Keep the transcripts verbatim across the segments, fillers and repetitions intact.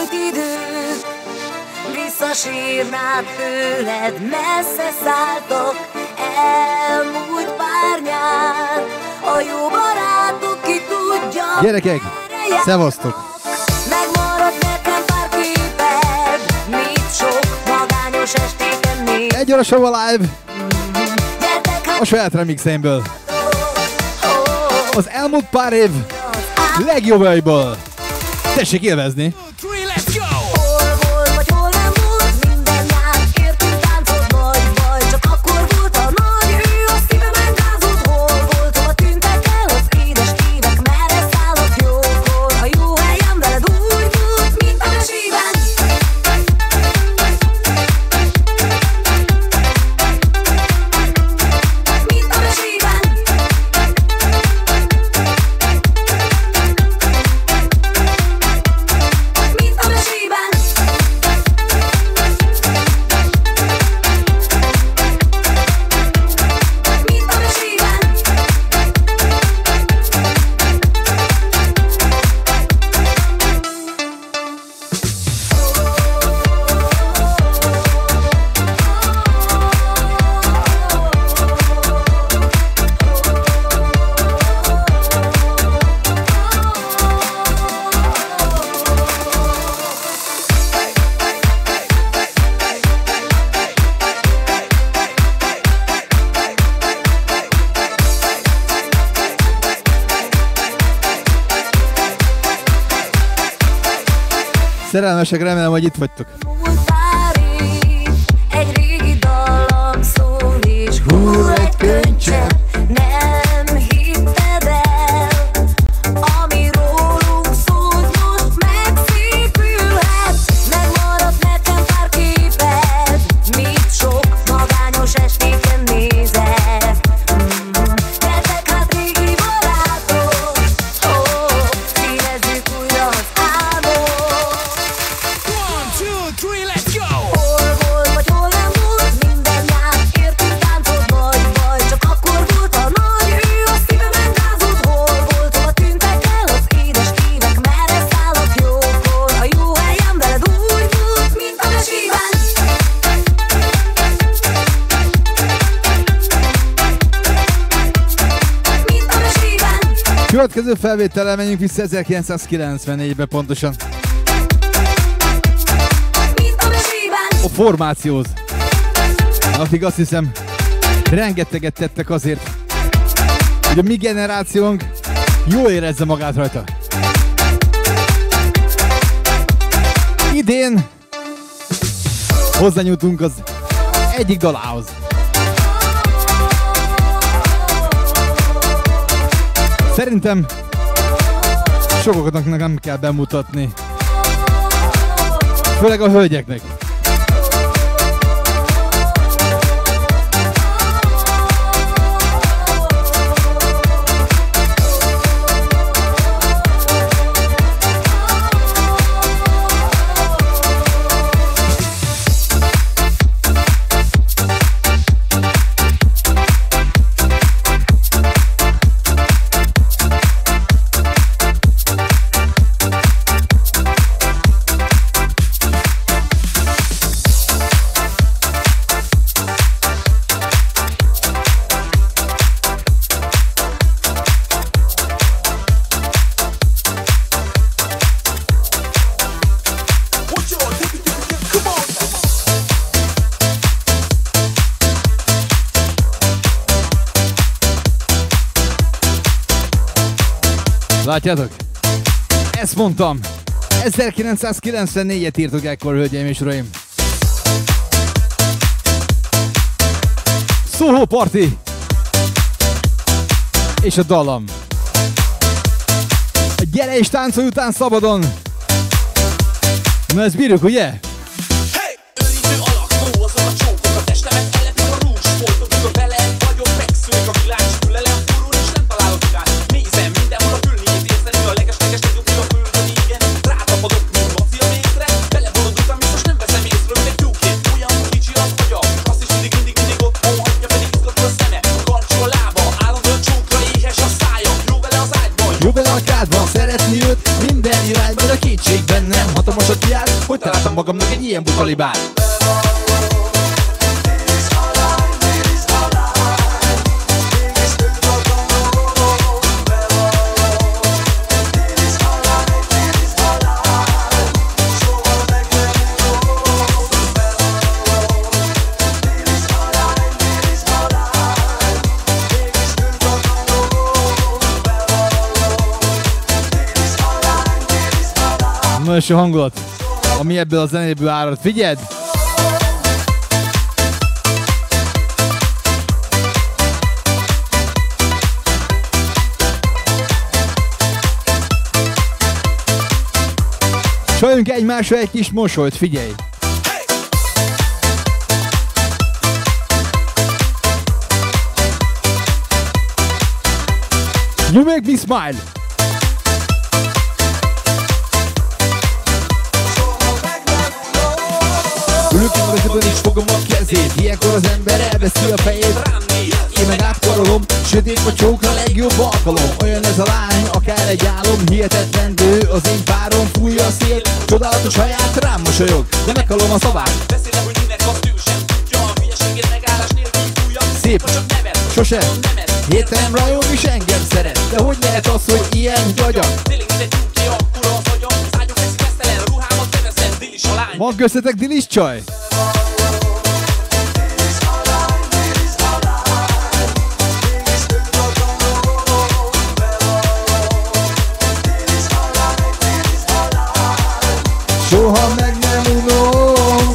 elmúlt idők, visszasírnád tőled, messze szálltok, elmúlt pár nyár, a jó barátok ki tudja. Gyerekek, szevasztok! Megmaradt nekem pár képed, mit sok magányos estéken néz. Egy óra show live a saját remixeimből. Az elmúlt pár év legjobbaiból. Tessék élvezni! Szerelmesek, remélem, hogy itt vagytok. Egy régi dallam szól és hull egy könycsepp, nem hitted el, ami rólunk szólt, most megszépülhet. Megmaradt nekem pár képed, mit sok magányos estéken nézek. Gyertek hát régi barátok, oh, színezzük újra az álmot. Következő felvétellel menjünk vissza ezerkilencszázkilencvennégybe pontosan. A formációhoz. Addig azt hiszem, rengeteget tettek azért, hogy a mi generációnk jól érezze magát rajta. Idén hozzányújtunk az egyik dalához. Szerintem sokaknak nem kell bemutatni, főleg a hölgyeknek. Látjátok? Ezt mondtam. ezerkilencszázkilencvennégyet írtuk ekkor, hölgyeim és uraim. Soho Party és a dallam. A gyere és táncolj után szabadon. Na ezt bírjuk, ugye? Szeretni lövőt minden irányba, de kétség bennem hatalmasat kiáll, hogy találtam magamnak egy ilyen butalibát. Nagyon jó hangulat, ami ebből a zenéből árad. Figyeld! Csaljunk egymásra egy kis mosolyt, figyelj! You make me smile! Ülök a vezetőn és fogom a kezét, ilyenkor az ember elveszi a fejét. Én meg átkarolom, sötét vagy csókra legjobb alkalom. Olyan ez a lány, akár egy álom, hihetetlendő az én párom. Fújja a szél, csodálatos haját, rám mosolyog, de meghalom a szavát. Beszélek, hogy minek azt ő sem tudja, a hülyeségét megállás nélkül fújja. Szép, csak nevet, sosem, hirtelen rajong és engem szeret. De hogy lehet az, hogy ilyen vagyok? Tényleg mindegy tyúki, akkora az agyam. Szágyom veszik esztelen, ruhámat kevezem, Dilis a lány. Van köztetek Dilis csaj? Soha meg nem unom.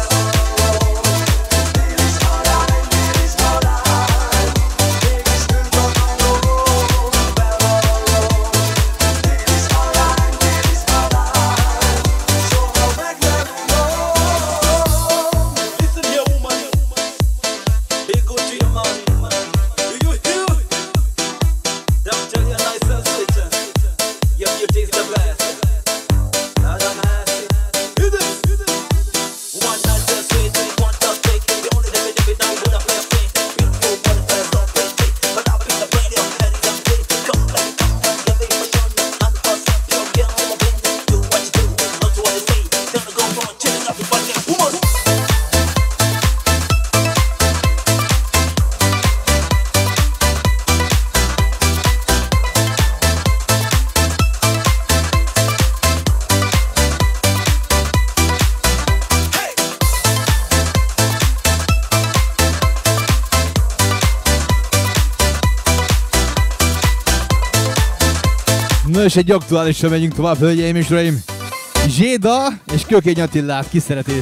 Na és egy aktuálisra megyünk tovább, hölgyeim és uraim. Zséda és Kökény Attillát ki szereti?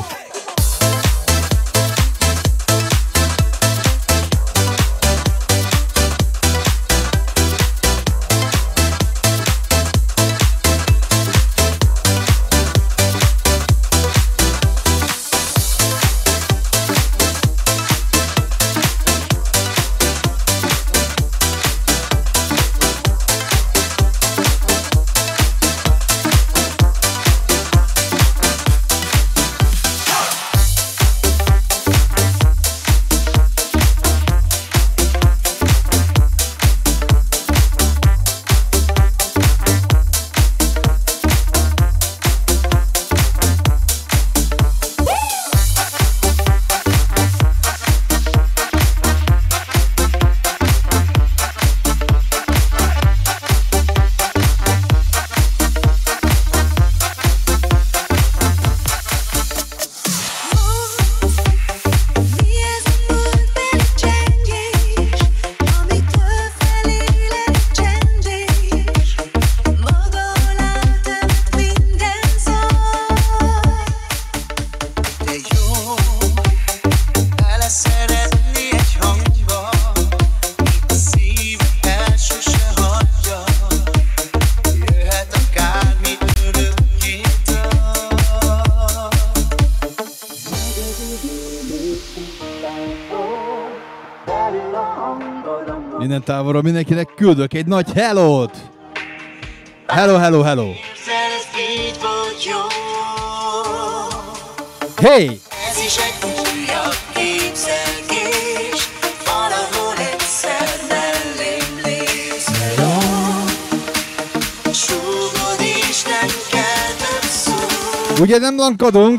Innen távolról mindenkinek küldök egy nagy hellót! Hello, hello, hello! Hey! Ez is egy újabb képzelgés, valahol egyszer mellém lépsz. Súgod Ugye nem lankadunk?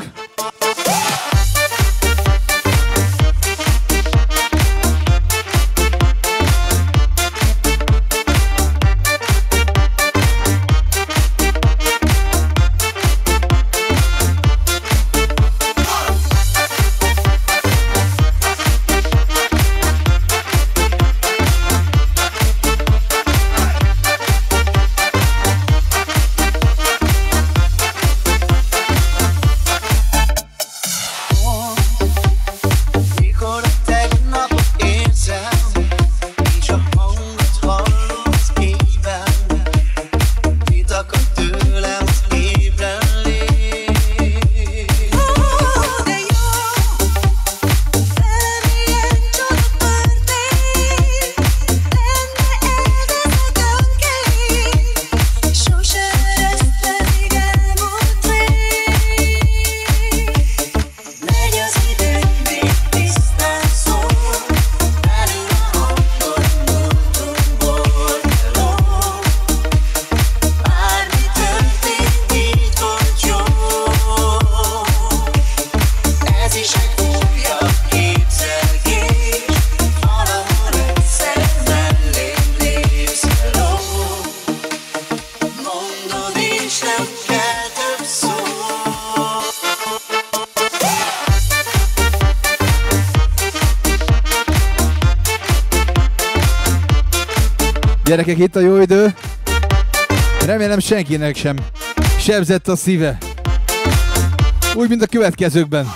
Gyerekek, itt a jó idő. Remélem senkinek sem sebzett a szíve. Úgy, mint a következőkben.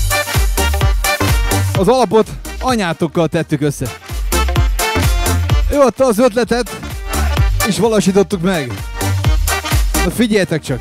Az alapot anyátokkal tettük össze. Ő adta az ötletet, és valósítottuk meg. Na figyeljetek csak!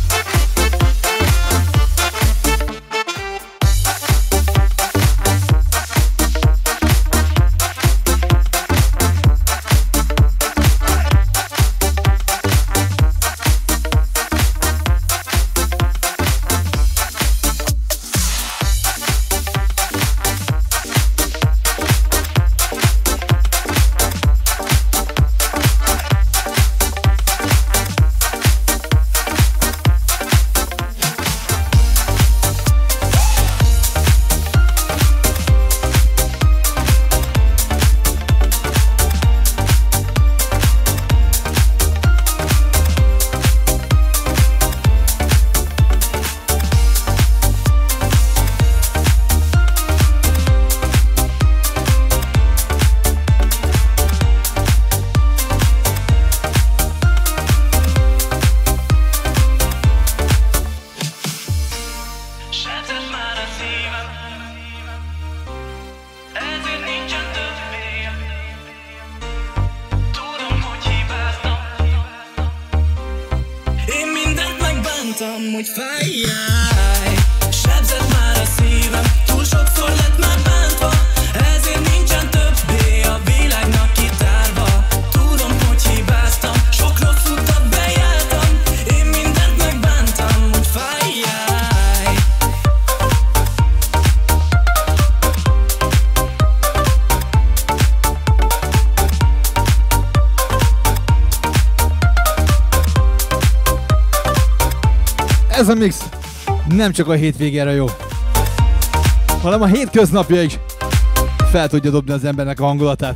Ez a mix nem csak a hétvégére jó, hanem a hétköznapja is fel tudja dobni az embernek a hangulatát.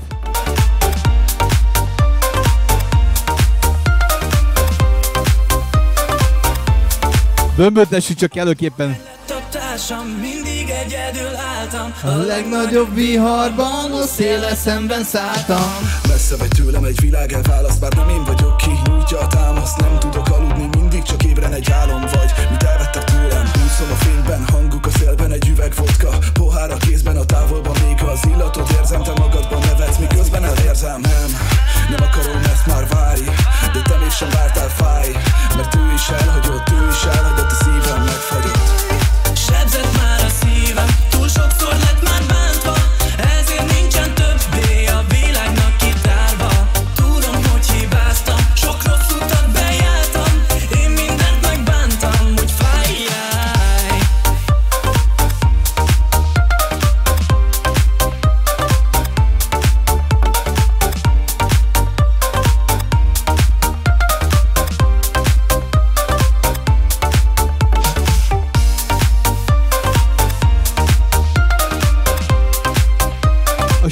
Bömböltessük csak előképpen. Mindig egyedül álltam. A legnagyobb viharban a széllel szemben szálltam. Messze vagy tőlem egy világ elválaszt, bár nem én vagyok ki, nyújtja a támaszt. Nem tudok aludni, mindig csak ébren egy álom vagy, mit elvettek tőlem. Úszom a fényben, hanguk a szélben, egy üveg vodka, pohár a kézben, a távolban még az illatot érzem, te magadban nevetsz, miközben elérzem. Nem, nem akarom, ezt már várj, de te mégsem vártál, fáj, mert ő is elhagyott, ő is elhagyott, a szívem megfagyott. Sebzett már a szívem, túl sokszor lett már bántva, ezért nincsen többé a világnak kitárva. Tudom, hogy hibáztam, sok rossz utat bejártam, én mindent megbántam, hogy fájjál.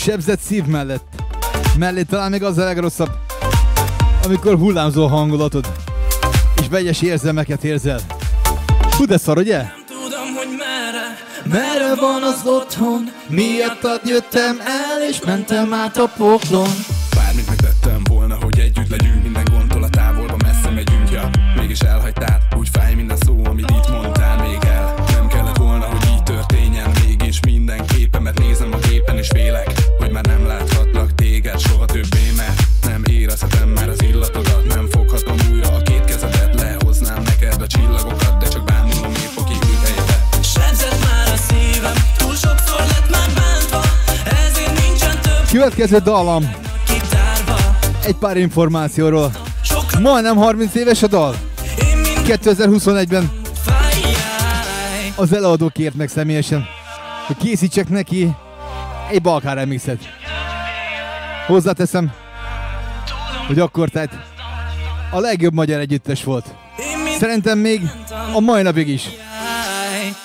sebzett szív mellett. Mellé talán még az a legrosszabb, amikor hullámzó a hangulatod, és vegyes érzelmeket érzel. Hú, de szar, ugye? Tudom, hogy merre, Merre van az otthon? Miattad jöttem el, és mentem át a poklon. Bármit megtettem volna, hogy együtt legyünk, minden gondtól a távolba messze megyünk, ja. Mégis elhagytál, úgy fáj minden szó, amit itt mondtál még el. Nem kellett volna, hogy így történjen, mégis mindenképpen, mert nézem a képen és félek, hogy már nem láthatlak téged soha többé, mert nem érezhetem már az illatodat, nem foghatom újra a két kezedet, lehoznám neked a csillagokat, de csak bámulom épp a kiült helybe. sebzett már a szívem, túl sokszor lett már bántva, ezért nincsen több Következő dallam, kitárva. egy pár információról. Sokra Majdnem harminc éves a dal. én mind kétezer-huszonegyben fájjáj. az eladó kért meg személyesen, hogy készítsek neki egy Balkán remixet. Hozzáteszem, hogy akkor tehát a legjobb magyar együttes volt. Én mind Szerintem még a mai napig is. fájj.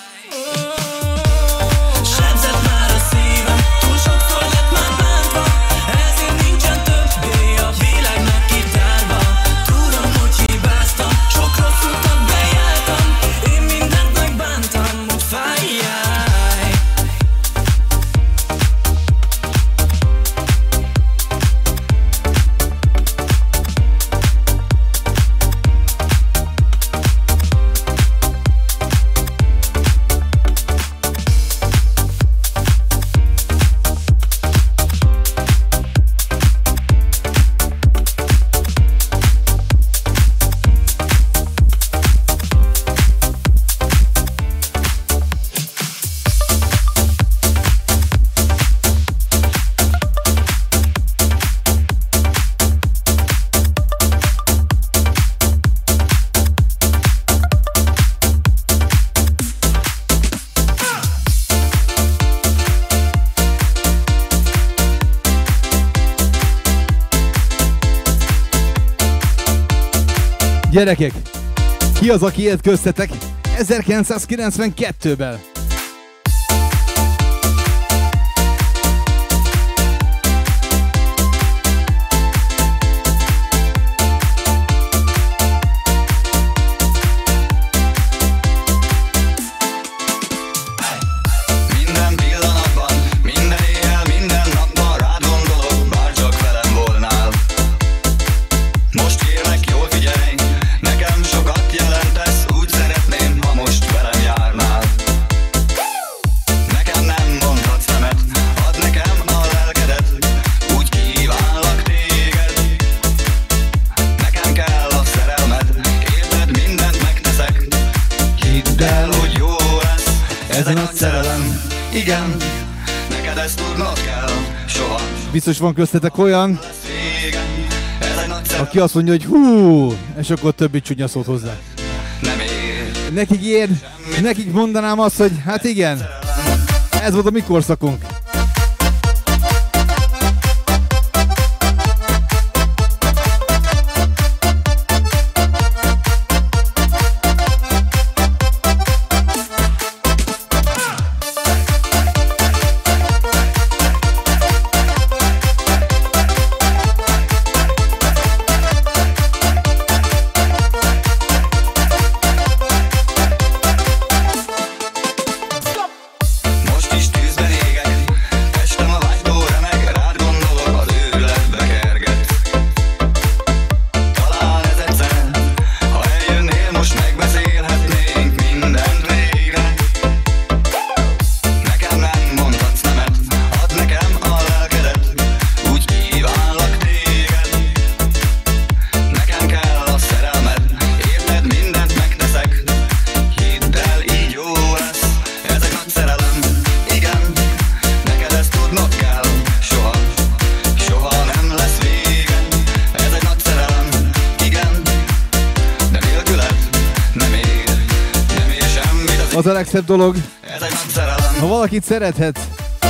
Sebzett már a szívem, túl sokszor lett már bántva, ezért nincsen többé a világnak kitárva. Tudom, hogy hibáztam, sok rossz utat bejártam, én mindent megbántam, hogy fájjáj. Gyerekek, ki az, aki élt köztetek ezerkilencszázkilencvenkettőben? Minden pillanatban, minden éjjel, minden napban rád gondolok, bárcsak velem volnál. Most kérlek, jól figyelj, nekem sokat jelentesz, úgy szeretném, ha most velem járnál. Nekem nem mondhatsz nemet, add nekem a lelkedet, úgy kívánlak téged. Nekem kell a szerelmed, érted, mindent megteszek. Hidd el, hogy jó lesz, ez a nagy szerelem. Igen, neked ezt tudnod kell, soha Biztos van köztetek olyan, lesz vége. Ez egy nagy szerelem, aki azt mondja, hogy hú, és akkor többi csúnya szót hozzá. nem ér. Nekik ér, nekik mondanám azt, hogy hát igen, ez volt a mi korszakunk. Most is tűzben égek, testem a vágytól remeg, rád gondolok, az őrületbe kerget. Talán ez egyszer, ha eljönnél, most megbeszélhetnénk mindent végre. Nekem nem mondhatsz nemet, add nekem a lelkedet, úgy kívánlak téged. Nekem kell a szerelmed, érted, mindent megteszek. Hidd el, így jó lesz, ez egy nagy szerelem. Igen, neked ezt tudnod kell, soha, soha nem lesz vége. Ez egy nagy szerelem. Igen, de nélküled nem ér, nem ér semmit az Az a legszebb dolog, ez egy nagy szerelem. ha valakit szerethetsz,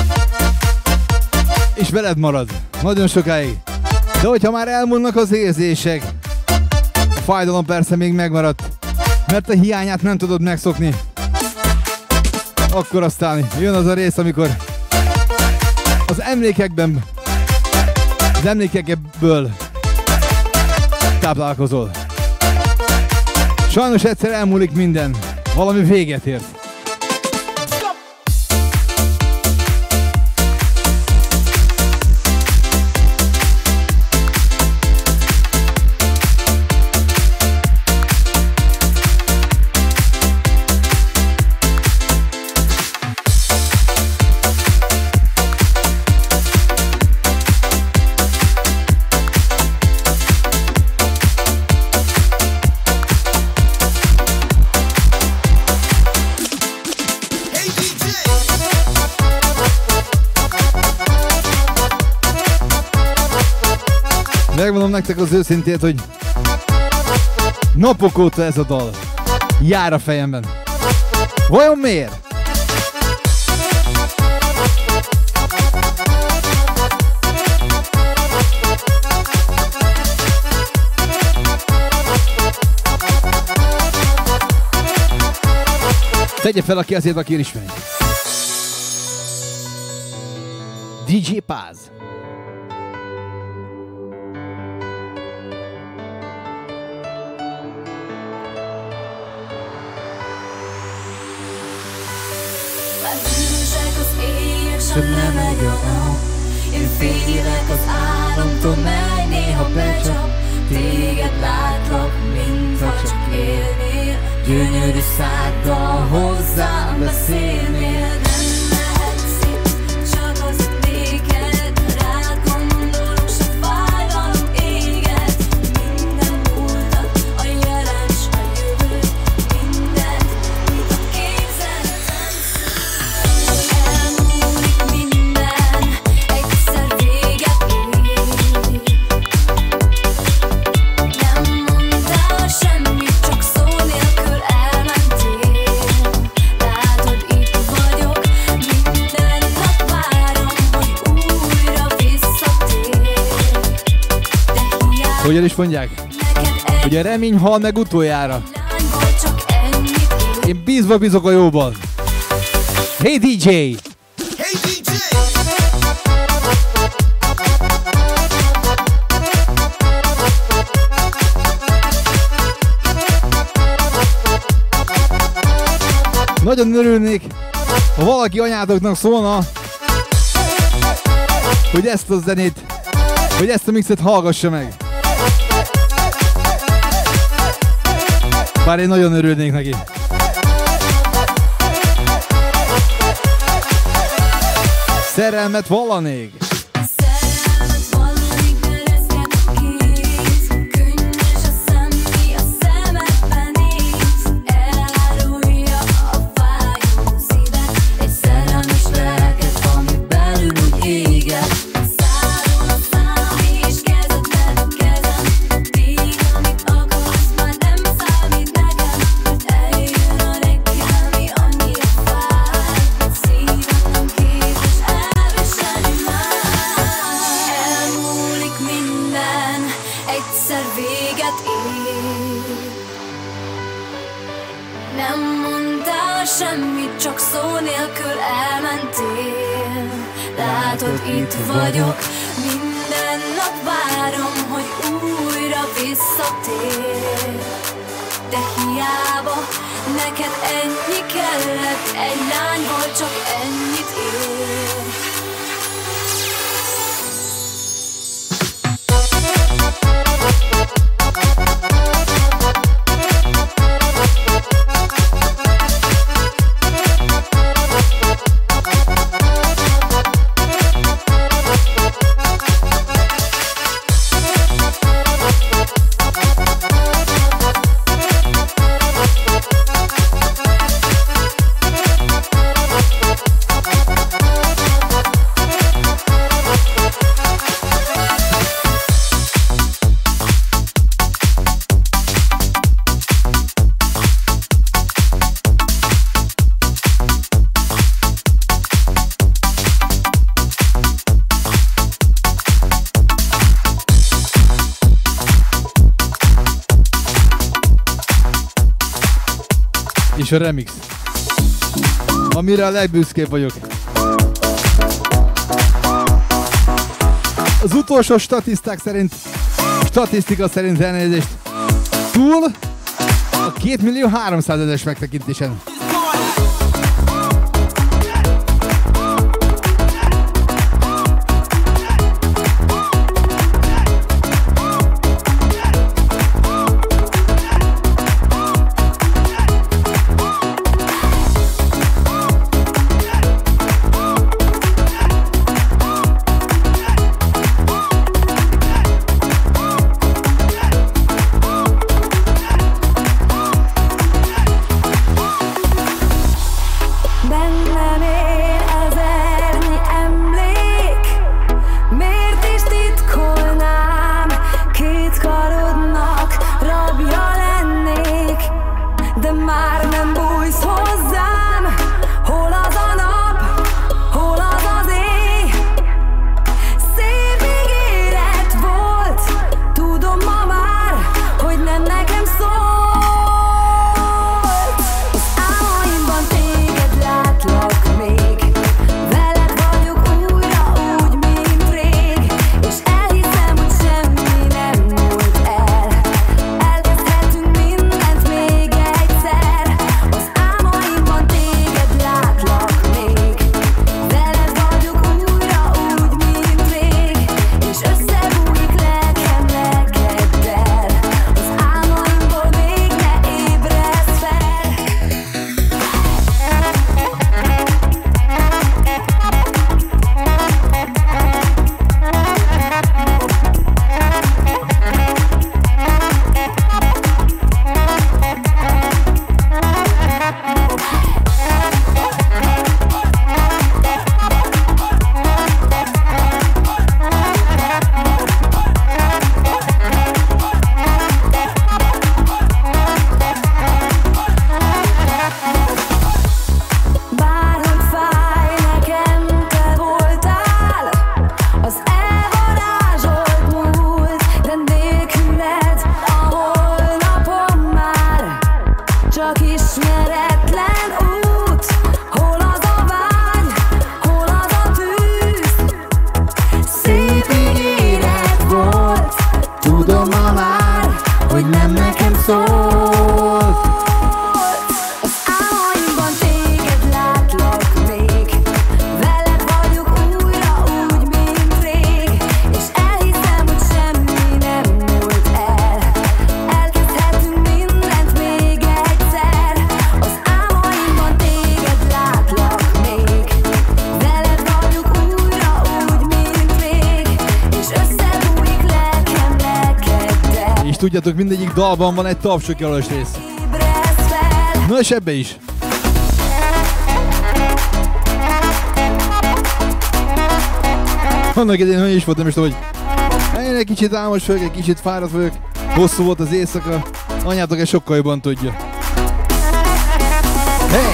és veled marad nagyon sokáig. De hogyha már elmúlnak az érzések, a fájdalom persze még megmaradt, mert a hiányát nem tudod megszokni, akkor aztán jön az a rész, amikor Az emlékekben, az emlékekből táplálkozol. Sajnos egyszer elmúlik minden, valami véget ért. Megmondom nektek az őszintét, hogy napok óta ez a dal jár a fejemben. Vajon miért? Tegye fel a kezét, aki ismeri. dé dzsé Paz. Sem nem megy a nap. Én félek az álomtól, mely néha becsap. Téged látlak, mintha csak élnél. Gyönyörű száddal hozzám beszélnél. Nem lehetsz itt, csak az néked. Rád gondolok, s a fájdalom éget. Minden múltat, a jelen s a jövő. Mindent, mit a képzeletben szül. Elmúlik minden, egyszer véget ér. Nem mondtál semmit, csak szó nélkül elmentél. Látod, itt vagyok, minden nap várom, hogy újra visszatér. De hiába Hogyan is mondják? neked Hogy a remény hal meg utoljára. lányból csak ennyit ér. Én bízva bízok a jóban. Hey dé dzsé! Nagyon örülnék, ha valaki anyátoknak szólna, hogy ezt a zenét, hogy ezt a mixet hallgassa meg. Bár én nagyon örülnék neki. Szerelmet vallanék. Szerelmet vallanék, de reszket a kéz. Könnyes a szemmi, a szemedben néz. Elárulja a fájó szívet. Egy szerelmes lelket, ami belül úgy éget. Szálljon a szám és kezedben a kezem. Tégy, amit akarsz, már nem számít nekem. Hogy eljön a reggel, mi annyira fáj. Szívem nem képes elviselni már. Elmúlik minden, egyszer véget ér. Nem mondtál semmit, csak szó nélkül elmentél. Látod, itt vagyok, minden nap várom, hogy újra visszatér. De hiába, neked ennyi kellett, egy lányból csak ennyit ér. És a remix, amire a legbüszkébb vagyok. Az utolsó statiszták szerint, statisztika szerint elnézést, túl a két millió háromszázezeres megtekintésen. Tudjátok, mindegyik dalban van egy tapsokjelölös rész. Na és ebbe is. Annak idején olyan is volt, nem is tudom, hogy én egy kicsit álmos vagyok, egy kicsit fáradt vagyok, hosszú volt az éjszaka, anyátok egy sokkal jobban tudja. Hey!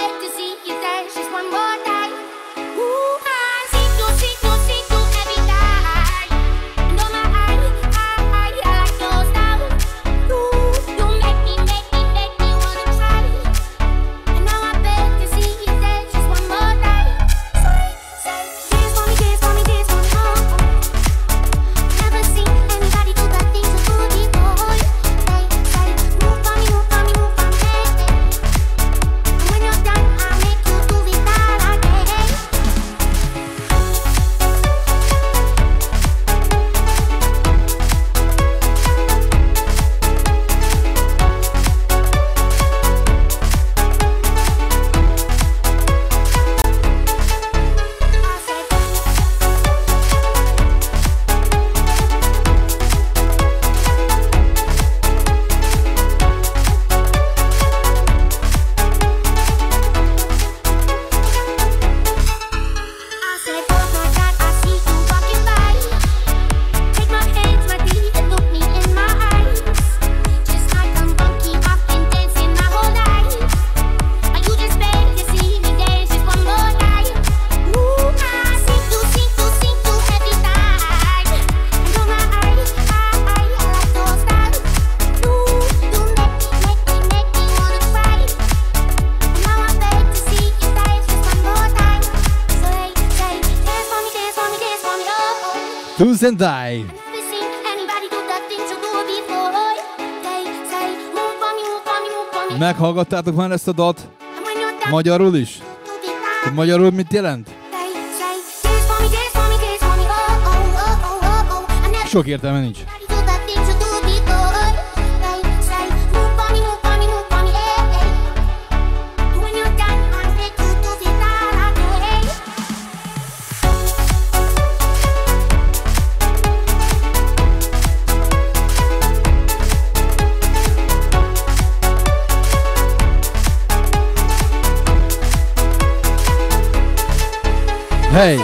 Tools and Die. Meghallgattátok már ezt a dalt? Magyarul is? Magyarul mit jelent? Sok értelme nincs. Hey!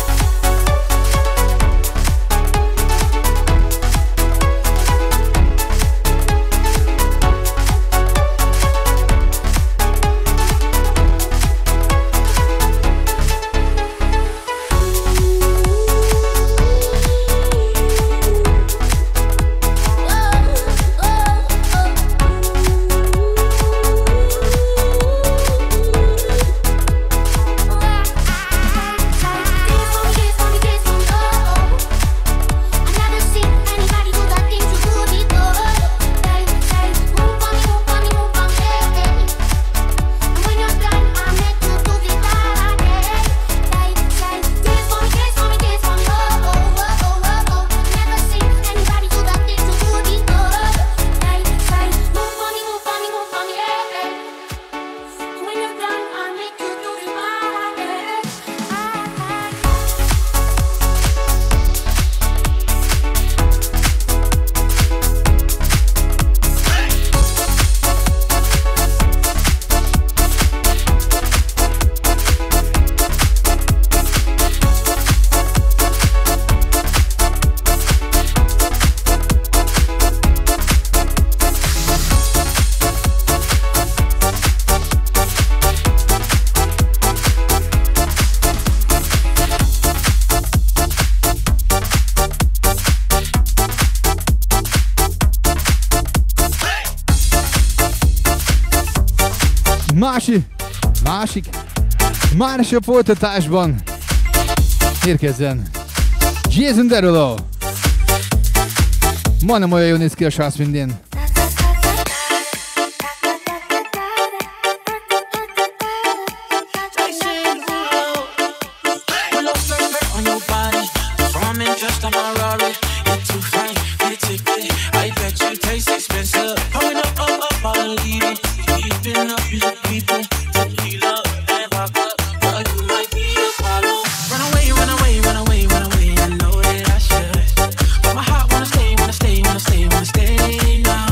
Másik, másik, másik folytatásban érkezzen Jason Derulo. Majdnem olyan jól néz ki a srác, mint én. Stay, wanna stay, wanna stay now.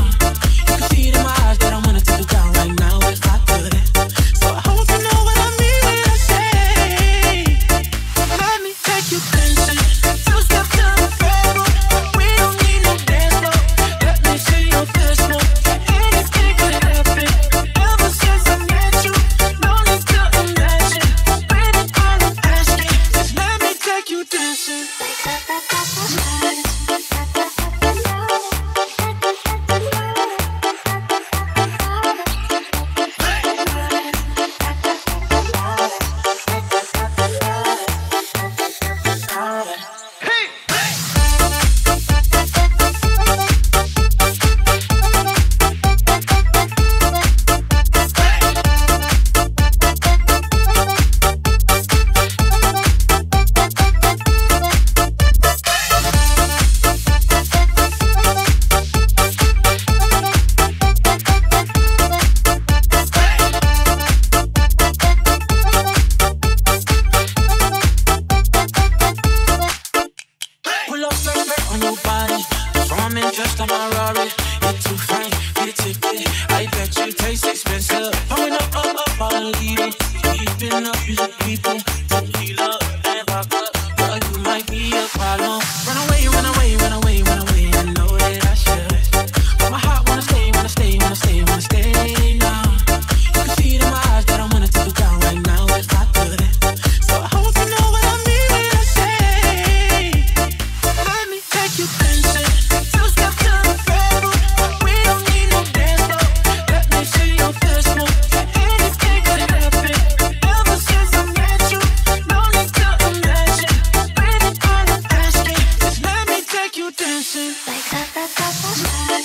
it. Keeping up with the people. We love and fuck up, but you might be a problem. Run away, run away, run away, run away. I know that I should, but my heart wanna stay, wanna stay, wanna stay, wanna stay now. You can see it in my eyes that I wanna take it down right now if I could. So I hope you know what I mean when I say, let me take you dancing. Two steps to the bedroom, we don't need no dance floor. Let me see your best move. Anything could happen. Ever since I met you, no need to imagine. Baby, all I'm asking is let me take you dancing. Like that, that, that, that.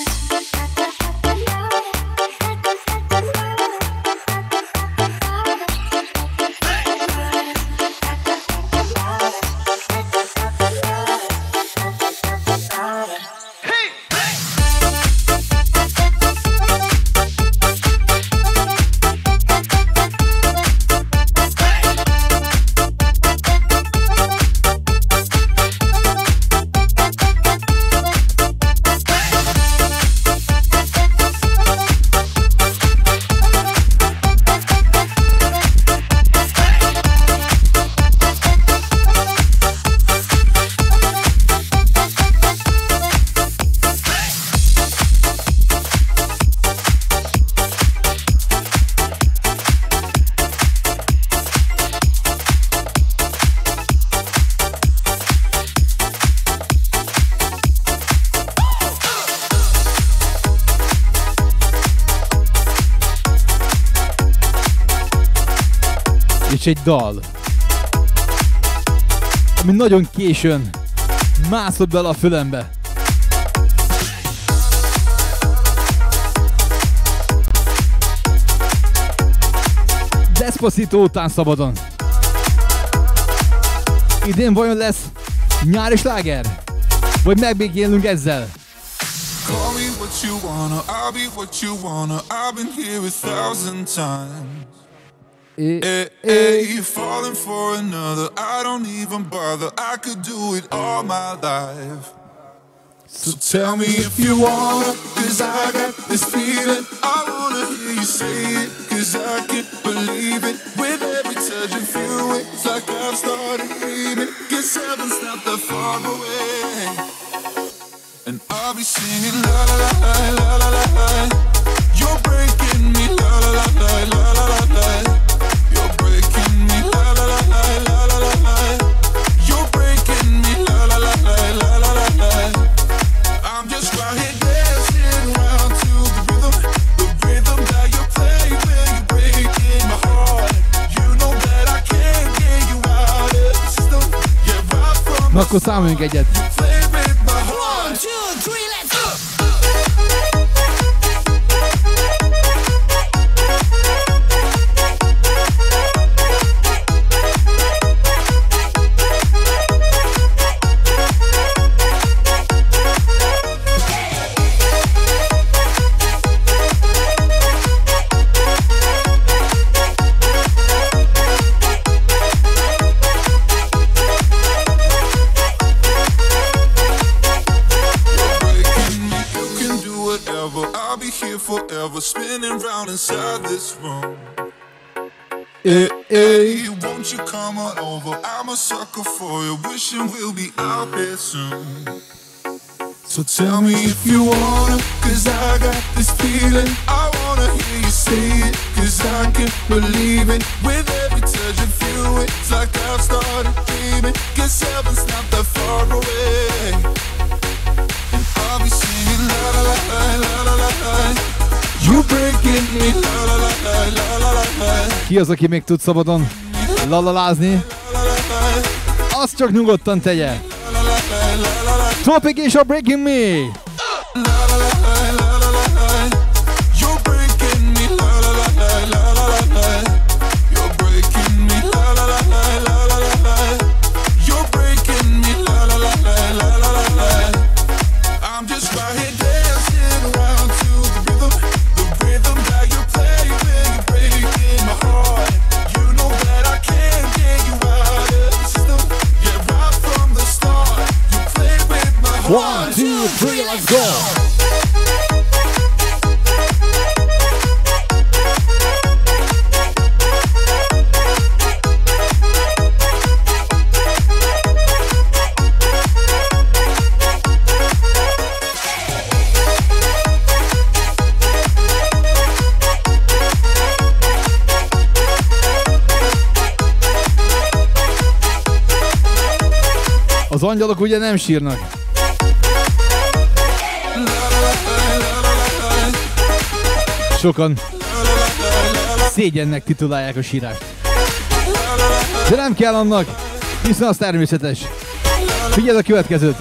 És egy dal, ami nagyon későn mászott bele a fülembe. Despacito után szabadon. Idén vajon lesz nyári sláger? Vagy megbékélünk ezzel? Call me what you wanna, I'll be what you wanna. I've been here a thousand times. Hey, hey, hey, you're falling for another. I don't even bother. I could do it all my life. So tell me if you wanna, cause I got this feeling. I wanna hear you say it, cause I can't believe it. With every touch of you, it's like I've started dreaming. Guess heaven's not that far away. And I'll be singing la la la la la la la. You're breaking me la la la la la la la la. You're breaking me la la la la la la la la. You're breaking me la la la la la la la la. I'm just right here dancing around to the rhythm, the rhythm that you play when you're breaking my heart. You know that I can't get you out of the system. Yeah, right from Na akkor számoljunk egyet. play with my heart. One, two, three, let's go! Forever spinning round inside this room. Hey, hey. Hey, won't you come on over? I'm a sucker for you, wishing we'll be out there soon. So tell me if you wanna, cause I got this feeling. I wanna hear you say it, cause I can't believe it. With every touch of you, it's like I've started dreaming. Guess heaven's not that far away. And I'll be singing la la la la la la la. You breaking me la la la la la la la. Ki az, aki még tud szabadon lalalázni? Azt csak nyugodtan tegye. Topic és a Breaking Me. One, two, three, let's go! Az angyalok ugye nem sírnak. Sokan szégyennek titulálják a sírást. De nem kell annak, hiszen az természetes. Figyeld a következőt!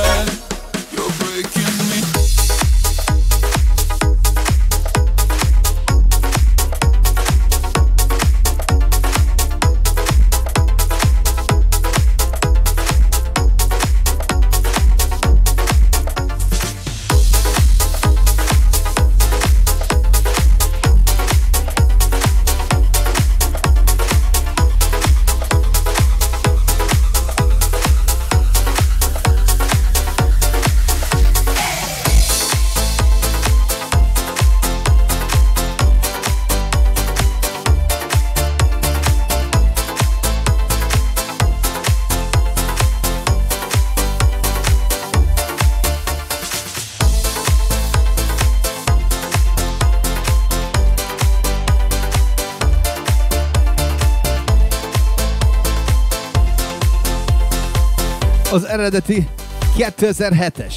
Az eredeti kétezer-hetes.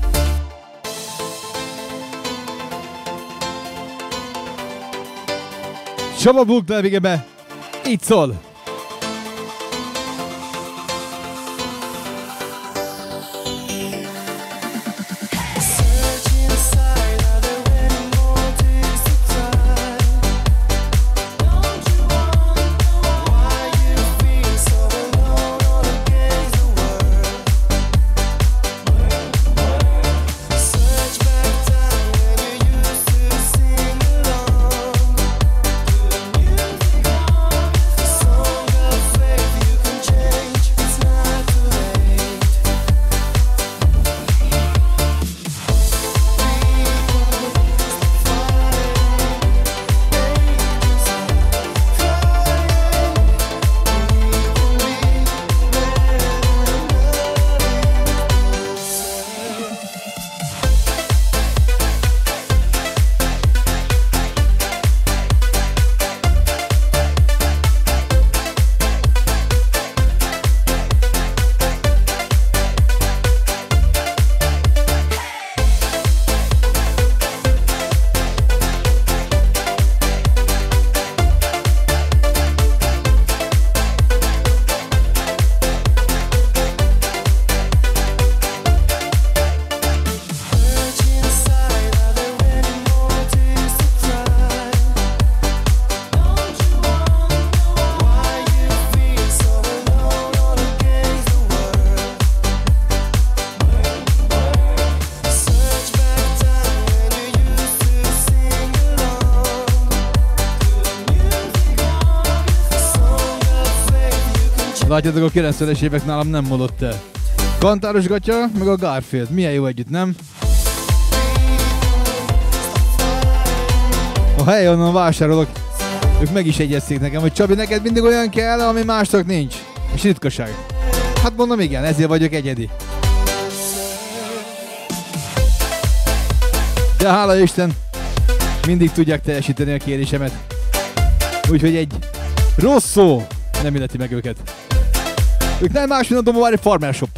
Csaba bukta végebe, így szól. Látjátok, a kilencvenes évek nálam nem mondott el. Kantáros Gatya, meg a Garfield. Milyen jó együtt, nem? A hely, onnan vásárolok, ők meg is egyezték nekem, hogy Csabi, neked mindig olyan kell, ami másnak nincs. És ritkaság. Hát mondom, igen, ezért vagyok egyedi. De hála Isten, mindig tudják teljesíteni a kérésemet. Úgyhogy egy rossz szó nem illeti meg őket. Ők nem más, mint a Domovári Farmer Shop.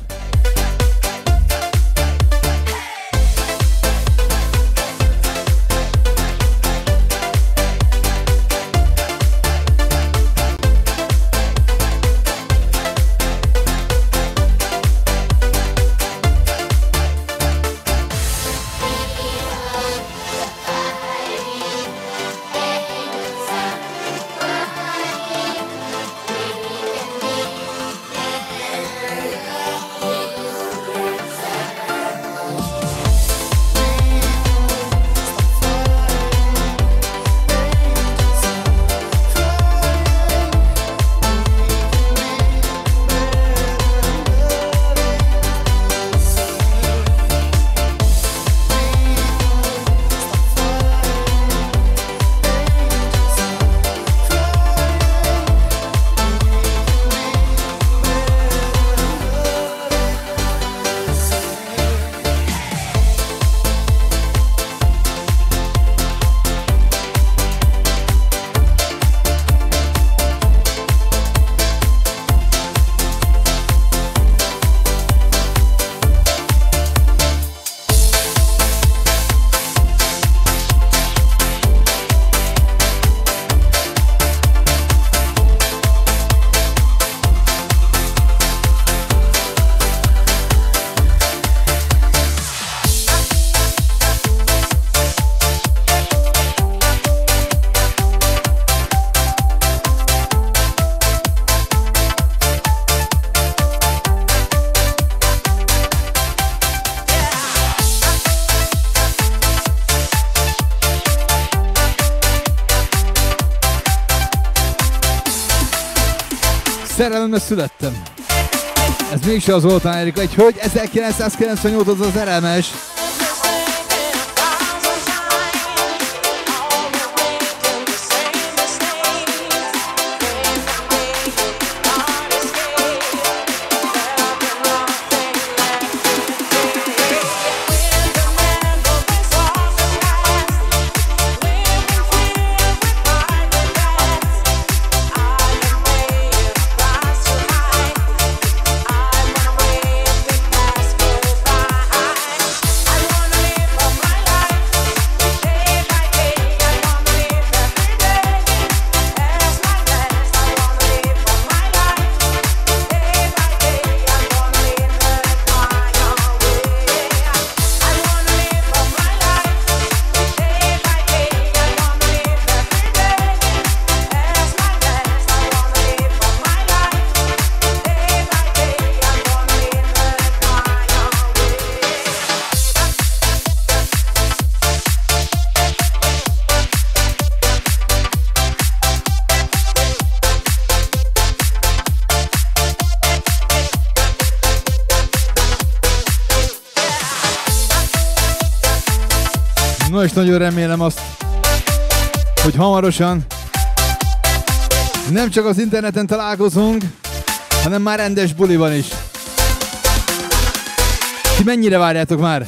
szerelemben születtem. Ez mégse az Zoltán Erika, egy hölgy ezerkilencszázkilencvennyolc az az er em es. No, és nagyon remélem azt, hogy hamarosan nem csak az interneten találkozunk, hanem már rendes buliban is. Ti mennyire várjátok már?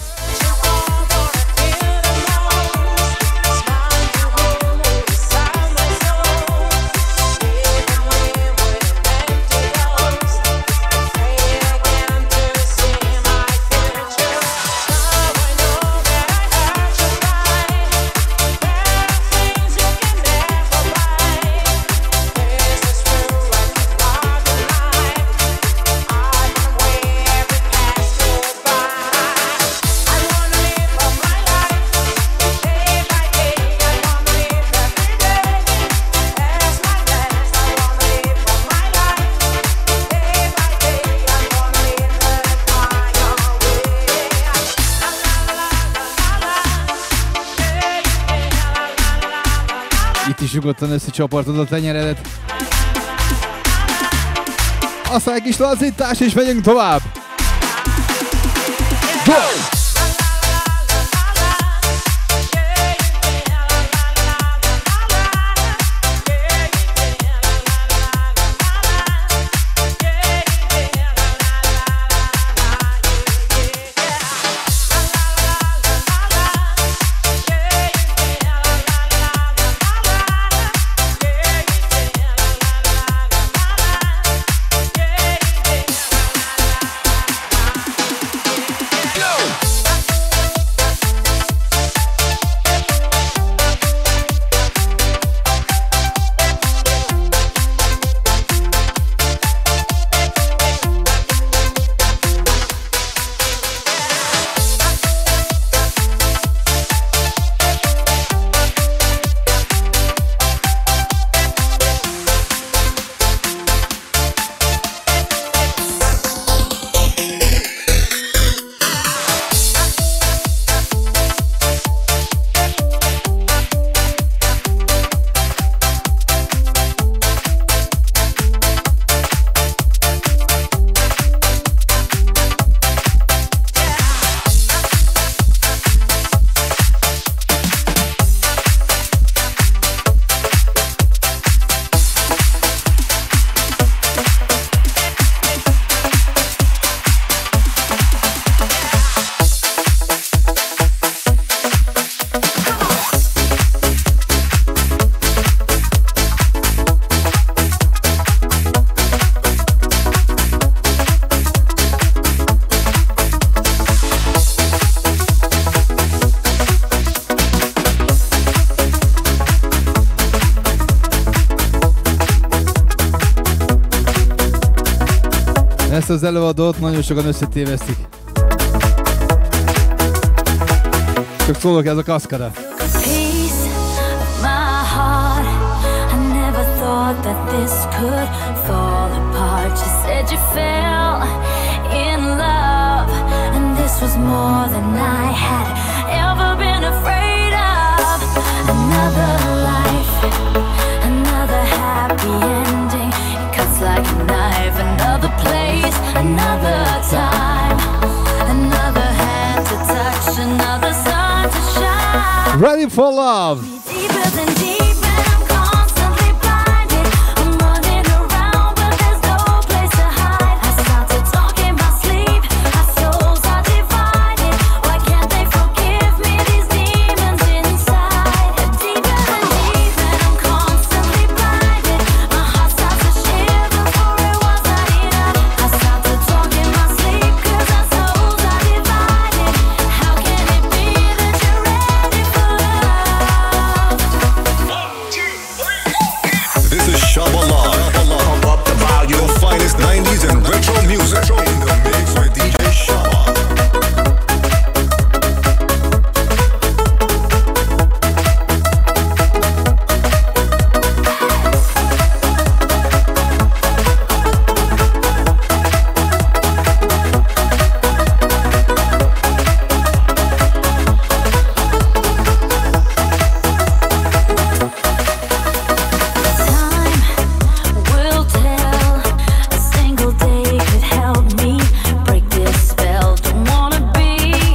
Nyugodtan összecsapartod a tenyeredet. Aztán egy kis lazítás és megyünk tovább. Go! Ezt az előadót nagyon sokan összetévesztik. Csak szólok, ez a Kaszkada. Another life, another happy ending. It cuts like a knife. place, another time, another hand to touch, another sun to shine. Ready for love. Deeper than deep, and I'm constantly blinded. I'm running around, but there's no place to hide. I start to talk in my sleep. Our souls are divided. Why can't they forgive me? These demons inside. Deeper than deep, and I'm constantly blinded. My heart starts to shiver, for it was not enough. I start to talk in my sleep, 'cause our souls are divided. How can it be that you're ready for love? This is Shabba Live. Pump up the volume. The finest nineties and retro music. In the mix with D J Shabba. Time will tell. A single day could help me break this spell. Don't wanna be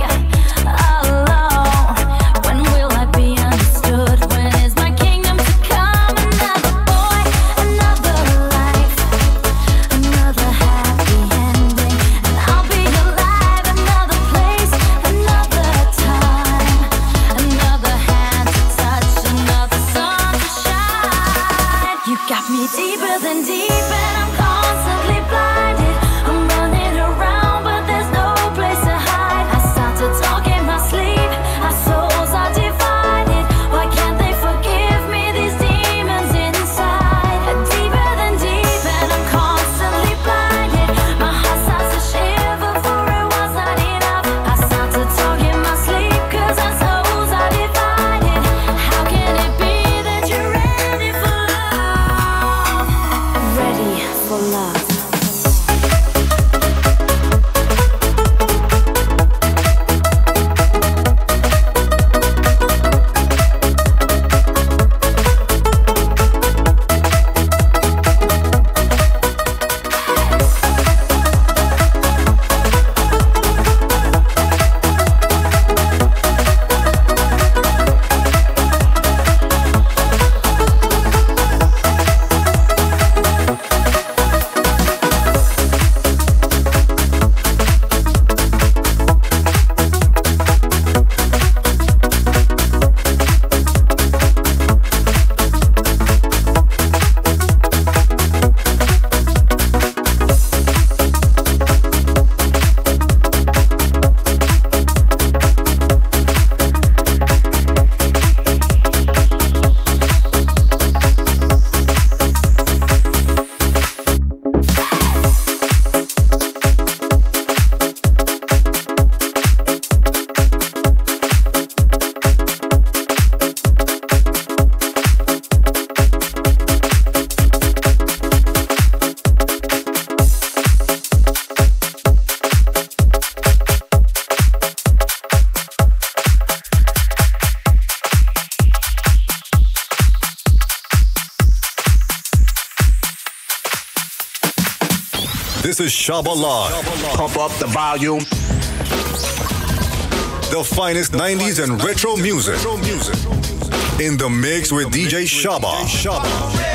alone. When will I be understood? When is my kingdom to come? Another boy, another life, another happy ending, and I'll be alive. Another place, another time, another hand to touch, another sun to shine. You got me deeper than deep, and I'm constantly blinded. I'm running around, but there's no place to hide. I start to talk in my sleep. Our souls are divided. Why can't they forgive me? These demons inside. Deeper than deep, and I'm constantly blinded. My heart starts to shiver, for it was not enough. I start to talk in my sleep, 'cause our souls are divided. How can it be that you're ready for love? Ready for love. This is Shabba Live. Pump up the volume. The finest nineties and retro music. In the mix with D J Shabba. Shabba.